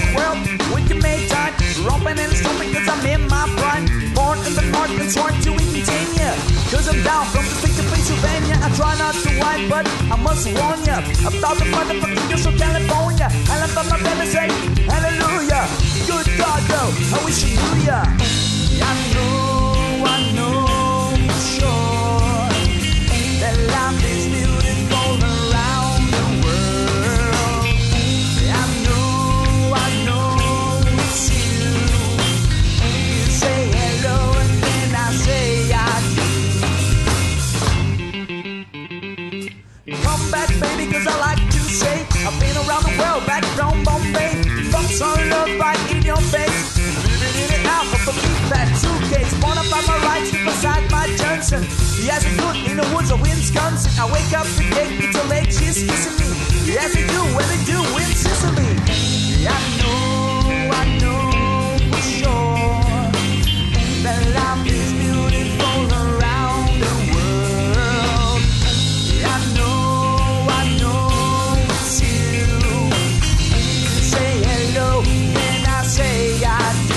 world, we can make time. Romping and stomping cause I'm in my prime. Born in the north and sworn to continue. Cause I'm down from the state of Pennsylvania. I try not to whine, but I must warn ya about the motherfucking hills of California. I love my belly say, hallelujah. Good God, though, I wish you knew ya. I know for sure that life is beautiful around the world. I know it's you. You say hello and then I say I do. Come back, baby, cause I like to say I've been around the world, back from Bombay. Thoughts on love right in your face. Living it out of a big fat suitcase. Born up on my rights beside my Johnson. He has a good in the woods of Wisconsin. I wake up the day, it's a lake, she's kissing me. Yes, they do, when they do in Sicily. I know for sure that life is beautiful around the world. I know it's you. You say hello, and I say I do.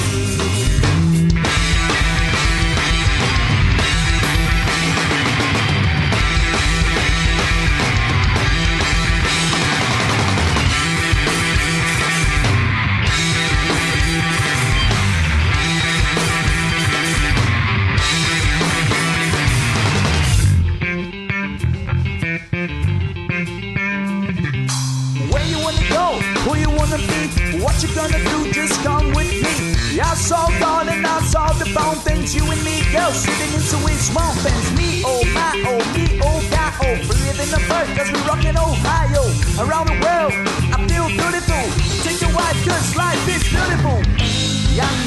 Who you wanna be? What you gonna do? Just come with me. I saw God and I saw the fountains. You and me, girl, sitting in Swiss mountains. Me, oh my, oh me, oh God, oh. Believe in the bird, cause we rockin' Ohio. Around the world, I feel beautiful. Take a wife, cause life is beautiful. I